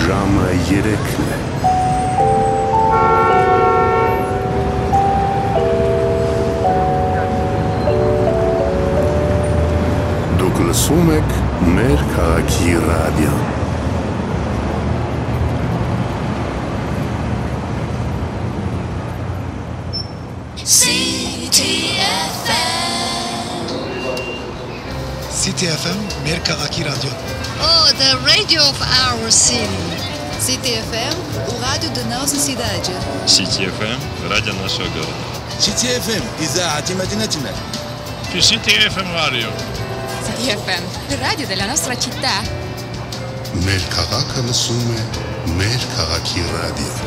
Ժամը 3-ն է։ Դուք լսում եք մեր քաղաքի ռադիոն։ City FM, մեր քաղաքի ռադիո։ Oh, the radio of our city. City FM, o rádio da nossa cidade. City FM, rádio нашего города. City FM, إذاعة مدينتنا. City FM radio. City FM, rádio della nostra città. Մեր քաղաքը լսում է մեր քաղաքի ռադիոն։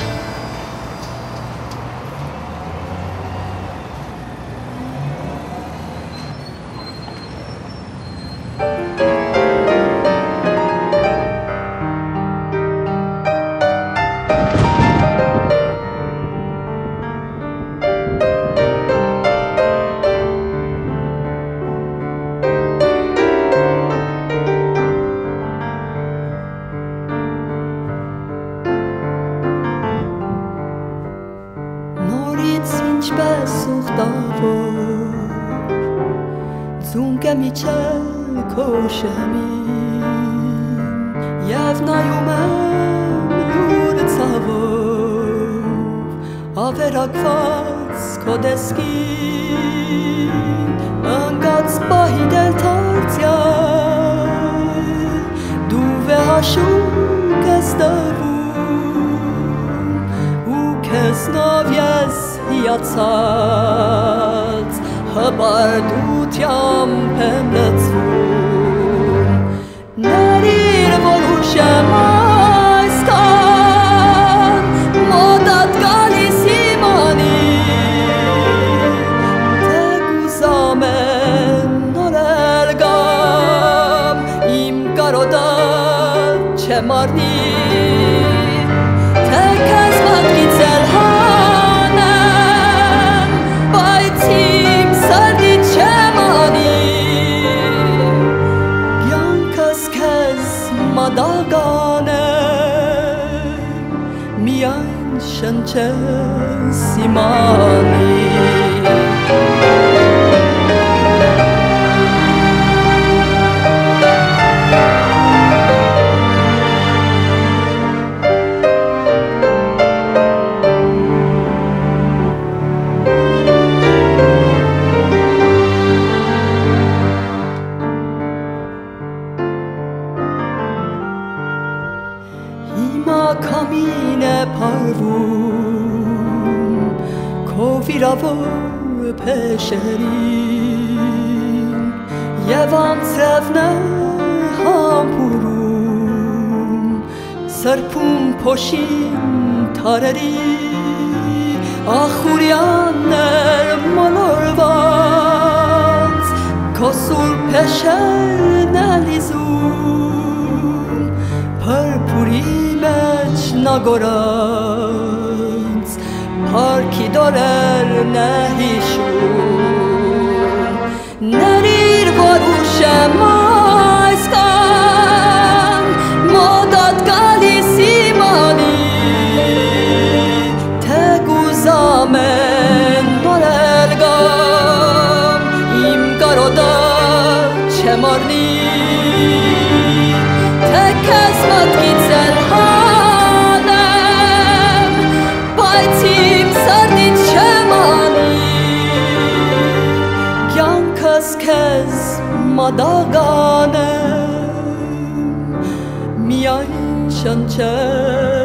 Եվ նայում եմ լուր ցավով ավերակված քո դեսքին ընկած պահի դել թարցյալ դու վեհաշուկ ես տվում ու քեզնով ես հիացած հպարտությամբ եմ լցվում Ներիր որուշեմ այսքան մոտատ գալիս իմ անի Թե կուզամ են նորել գամ իմ կարոտը չեմ արնի Թե քեզ մատքից էլ հանեմ բայց իմ սրտի չեմ անի Մադագան է, միայն շնչես իմ անի Վիրավոր փեշերին Եվ անձրևն է համբուրում Սրբում փոշին թարերի Ախուրյաններ մոլորված Քո սուրբ փեշերն է լիզում Փրփուրի մեջ նագորած Հարքի դորերն է հիշում Ներիր որ ուշեմ այսքան մոտատ գալիս իմ անի Թե կուզամ են նորել գամ իմ կարոտը չեմ արնի Թե քեզ մատքից էլ հանեմ բայց Սարդի չեմ անի Կյանքս քեզ մադագան եմ Միայն շնչես